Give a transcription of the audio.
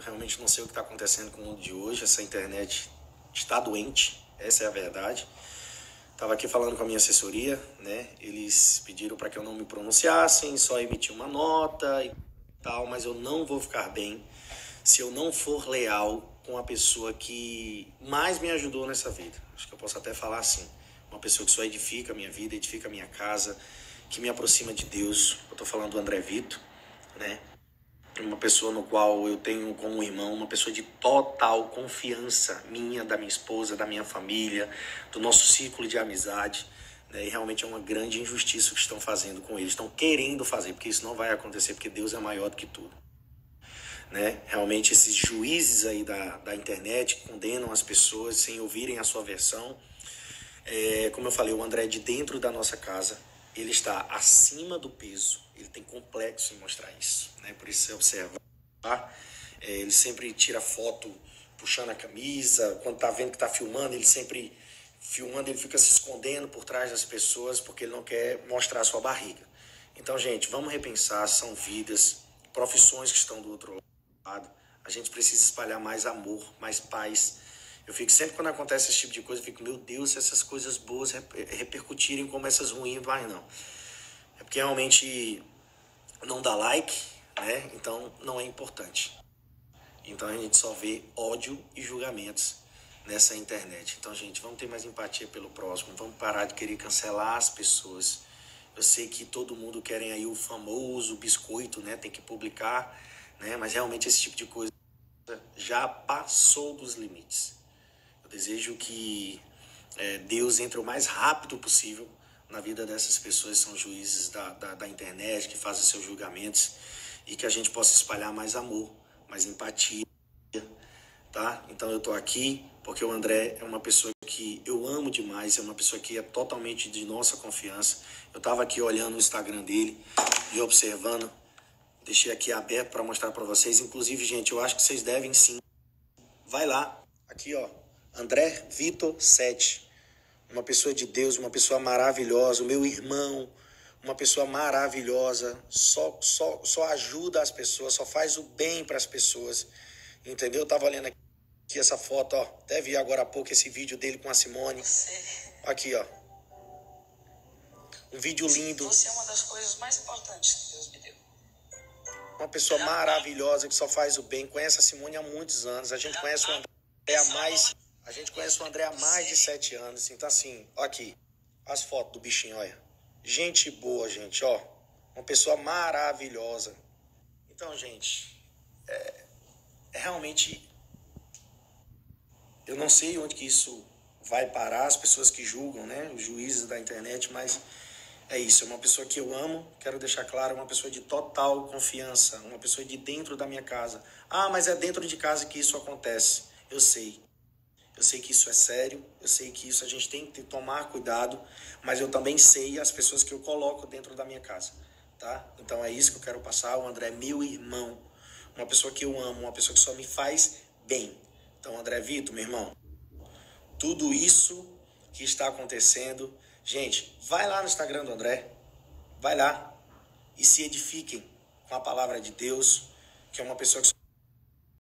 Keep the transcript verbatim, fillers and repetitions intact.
realmente não sei o que está acontecendo com o mundo de hoje. Essa internet está doente, essa é a verdade. Estava aqui falando com a minha assessoria, né? Eles pediram para que eu não me pronunciassem, só emitir uma nota e tal, mas eu não vou ficar bem se eu não for leal com a pessoa que mais me ajudou nessa vida. Acho que eu posso até falar assim, uma pessoa que só edifica a minha vida, edifica a minha casa, que me aproxima de Deus. Eu estou falando do André Vitor, né? Uma pessoa no qual eu tenho como irmão, uma pessoa de total confiança minha, da minha esposa, da minha família, do nosso círculo de amizade, né? E realmente é uma grande injustiça o que estão fazendo com eles, estão querendo fazer, porque isso não vai acontecer, porque Deus é maior do que tudo, né? Realmente esses juízes aí da, da internet que condenam as pessoas sem ouvirem a sua versão, é, como eu falei, o André é de dentro da nossa casa, ele está acima do peso, ele tem complexo em mostrar isso, né? Por isso você observa, tá? É, ele sempre tira foto puxando a camisa, quando tá vendo que tá filmando, ele sempre filmando, ele fica se escondendo por trás das pessoas porque ele não quer mostrar a sua barriga. Então, gente, vamos repensar, são vidas, profissões que estão do outro lado, a gente precisa espalhar mais amor, mais paz. Eu fico sempre, quando acontece esse tipo de coisa, eu fico, meu Deus, se essas coisas boas repercutirem como essas ruins, vai não. É porque realmente não dá like, né? Então não é importante. Então a gente só vê ódio e julgamentos nessa internet. Então, gente, vamos ter mais empatia pelo próximo, vamos parar de querer cancelar as pessoas. Eu sei que todo mundo quer aí o famoso biscoito, né? Tem que publicar, né? Mas realmente esse tipo de coisa já passou dos limites. Eu desejo que é, Deus entre o mais rápido possível na vida dessas pessoas que são juízes da, da, da internet, que fazem seus julgamentos, e que a gente possa espalhar mais amor, mais empatia, tá? Então eu tô aqui porque o André é uma pessoa que eu amo demais, é uma pessoa que é totalmente de nossa confiança. Eu tava aqui olhando o Instagram dele e observando, deixei aqui aberto para mostrar para vocês. Inclusive, gente, eu acho que vocês devem sim. Vai lá, aqui ó, André Vitor sete, uma pessoa de Deus, uma pessoa maravilhosa, o meu irmão, uma pessoa maravilhosa, só, só, só ajuda as pessoas, só faz o bem para as pessoas, entendeu? Eu tava olhando aqui essa foto, ó, até vi agora há pouco esse vídeo dele com a Simone, aqui ó, um vídeo lindo. Você é uma das coisas mais importantes que Deus me deu. Uma pessoa maravilhosa que só faz o bem, conhece a Simone há muitos anos, a gente conhece o André há mais... A gente conhece o André há mais de sete anos. Então, assim, ó aqui, as fotos do bichinho, olha. Gente boa, gente, ó. Uma pessoa maravilhosa. Então, gente, é, é realmente... Eu não sei onde que isso vai parar, as pessoas que julgam, né? Os juízes da internet, mas é isso. É uma pessoa que eu amo, quero deixar claro, uma pessoa de total confiança. Uma pessoa de dentro da minha casa. Ah, mas é dentro de casa que isso acontece. Eu sei. Eu sei que isso é sério, eu sei que isso a gente tem que tomar cuidado, mas eu também sei as pessoas que eu coloco dentro da minha casa, tá? Então é isso que eu quero passar. O André é meu irmão, uma pessoa que eu amo, uma pessoa que só me faz bem. Então, André Vitor, meu irmão, tudo isso que está acontecendo, gente, vai lá no Instagram do André, vai lá e se edifiquem com a palavra de Deus, que é uma pessoa que